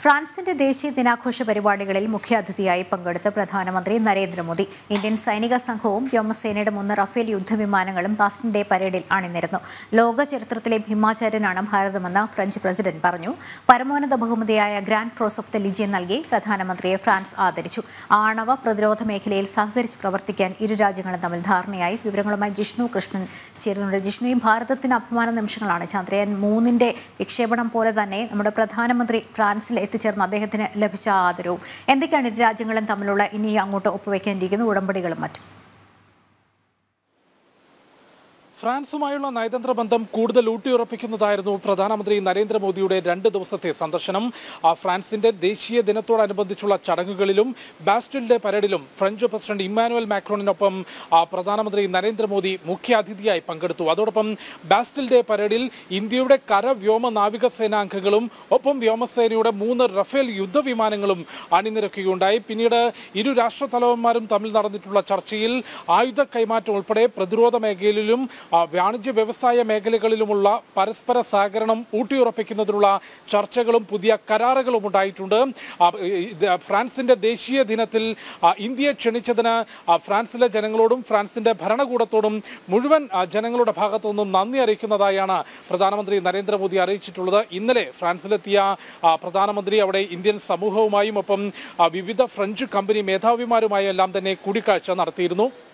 ഫ്രാൻസിന്റെ ദേശീയ ദിനാഘോഷ പരിപാടികളിൽ മുഖ്യാതിഥിയായി പങ്കെടുത്ത പ്രധാനമന്ത്രി നരേന്ദ്രമോദി ഇന്ത്യൻ സൈനിക സംഘവും വ്യോമസേനയുടെ 3 റഫേൽ യുദ്ധവിമാനങ്ങളും ബാസ്റ്റൽ ഡേ പരേഡിൽ അണിനിരന്നു. ലോക ചരിത്രത്തിലെ ഭീമാചാര്യനാണ് ഭാരതമെന്ന് ഫ്രഞ്ച് പ്രസിഡന്റ് പറഞ്ഞു. പരമോന്നത ബഹുമതിയായ grand cross of the legion നൽകി പ്രധാനമന്ത്രിയെ ഫ്രാൻസ് ആദരിച്ചു. ആണവ പ്രതിരോധ മേഖലയിൽ സഹകരിച്ച് പ്രവർത്തിക്കാൻ ഇരു രാജ്യങ്ങളും തമ്മിൽ ധാരണയായി. വിവരങ്ങളുമായി ജിഷ്ണു കൃഷ്ണൻ ചേരുന്നുണ്ട്. ജിഷ്ണുയും ഭാരതത്തിന് അഭിമാന നിമിഷങ്ങളാണ്. ചന്ദ്രയാൻ 3ന്റെ വിക്ഷേപണം പോലെ തന്നെ നമ്മുടെ പ്രധാനമന്ത്രി ഫ്രാൻസിൽ എത്തിച്ചേർന്ന അദ്ദേഹത്തിന് ലഭിച്ച ആദരവും എന്തൊക്കെയാണ് ഇരു രാജ്യങ്ങളും തമ്മിലുള്ള ഇനി അങ്ങോട്ട് ഒപ്പുവെക്കേണ്ടിയിരിക്കുന്ന ഉടമ്പടികളും മറ്റും? ഫ്രാൻസുമായുള്ള നയതന്ത്ര ബന്ധം കൂടുതൽ ഊട്ടിയുറപ്പിക്കുന്നതായിരുന്നു പ്രധാനമന്ത്രി നരേന്ദ്രമോദിയുടെ 2 ദിവസത്തെ സന്ദർശനം. ഫ്രാൻസിന്റെ ദേശീയ ദിനത്തോടനുബന്ധിച്ചുള്ള ചടങ്ങുകളിലും ബാസ്റ്റൽ ഡേ പരേഡിലും ഫ്രഞ്ച് പ്രസിഡന്റ് ഇമ്മാനുവൽ മാക്രോണിനൊപ്പം പ്രധാനമന്ത്രി നരേന്ദ്രമോദി മുഖ്യാതിഥിയായി പങ്കെടുത്തു. അതോടൊപ്പം ബാസ്റ്റൽ ഡേ പരേഡിൽ ഇന്ത്യയുടെ കര വ്യോമ നാവിക സേനാംഗങ്ങളും ഒപ്പം വ്യോമസേനയുടെ 3 റഫേൽ യുദ്ധവിമാനങ്ങളും അണിനിരക്കുകയുണ്ടായി. പിന്നീട് ഇരു രാഷ്ട്ര തലവന്മാരും തമ്മിൽ നടന്നിട്ടുള്ള ചർച്ചയിൽ ആയുധ കൈമാറ്റം ഉൾപ്പെടെ പ്രതിരോധ മേഖലയിലും വാണിജ്യ വ്യവസായ മേഖലകളിലുമുള്ള പരസ്പര സഹകരണം ഊട്ടിയുറപ്പിക്കുന്നതിനുള്ള ചർച്ചകളും പുതിയ കരാറുകളും ഉണ്ടായിട്ടുണ്ട്. ഫ്രാൻസിന്റെ ദേശീയ ദിനത്തിൽ ഇന്ത്യയെ ക്ഷണിച്ചതിന് ഫ്രാൻസിലെ ജനങ്ങളോടും ഫ്രാൻസിന്റെ ഭരണകൂടത്തോടും മുഴുവൻ ജനങ്ങളുടെ ഭാഗത്തു നിന്നും നന്ദി അറിയിക്കുന്നതായാണ് പ്രധാനമന്ത്രി നരേന്ദ്രമോദി അറിയിച്ചിട്ടുള്ളത്. ഇന്നലെ ഫ്രാൻസിലെത്തിയ പ്രധാനമന്ത്രി അവിടെ ഇന്ത്യൻ സമൂഹവുമായും ഒപ്പം വിവിധ ഫ്രഞ്ച് കമ്പനി മേധാവിമാരുമായി എല്ലാം തന്നെ കൂടിക്കാഴ്ച നടത്തിയിരുന്നു.